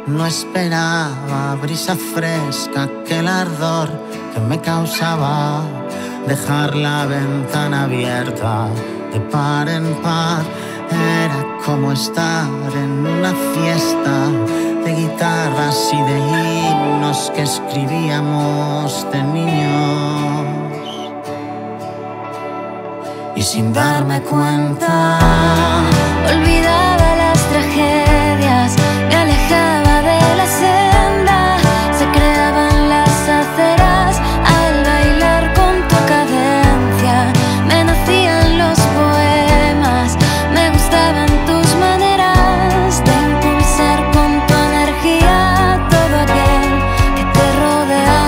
No esperaba brisa fresca, aquel ardor que me causaba dejar la ventana abierta de par en par. Era como estar en una fiesta de guitarras y de himnos que escribíamos de niños. Y sin darme cuenta, olvidaba las tragedias, me alejaba de la senda, se creaban las aceras al bailar con tu cadencia, me nacían los poemas, me gustaban tus maneras de impulsar con tu energía todo aquel que te rodea.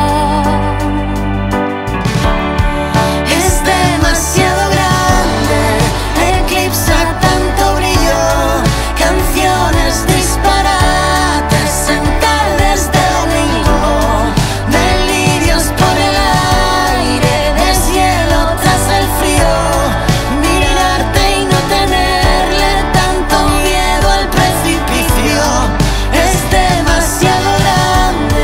Es demasiado grande, eclipsa tanto brillo, canciones disparates en tardes de domingo, delirios por el aire, deshielo tras el frío, mirarte y no tenerle tanto miedo al precipicio. Es demasiado grande,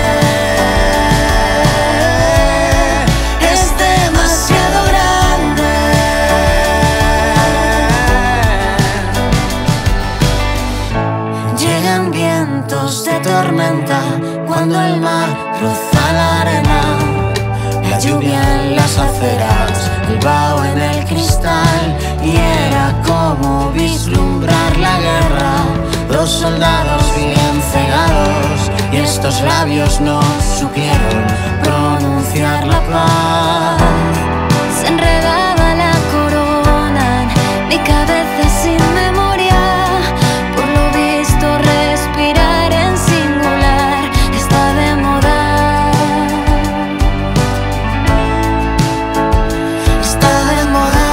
es demasiado grande. Llegan vientos de tormenta cuando el mar roza la arena, la lluvia en las aceras, el vaho en el cristal, y era como vislumbrar la guerra. Dos soldados bien cegados y estos labios no supieron pronunciar la paz. Se enredaba la corona en mi cabeza sin memoria, por lo visto respirar en singular está de moda. Está de moda.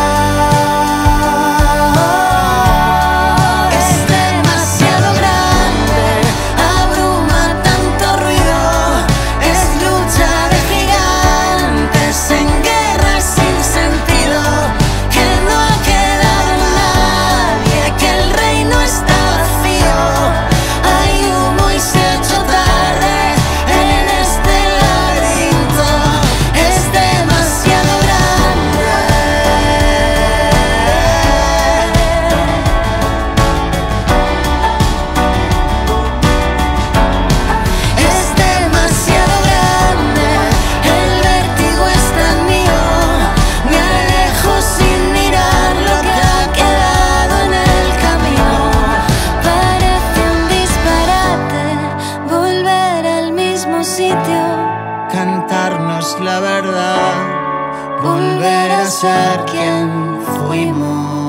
Es demasiado grande, abruma tanto ruido, es lucha de gigantes en guerra sin sentido, que no ha quedado nadie, que el reino está vacío, hay humo y se ha hecho tarde en este laberinto. Es demasiado grande. Es demasiado grande, el vértigo es tan mío, me alejo sin mirar lo que ha quedado en el camino. Parece un disparate volver al mismo sitio, cantarnos la verdad, volver a ser quien fuimos.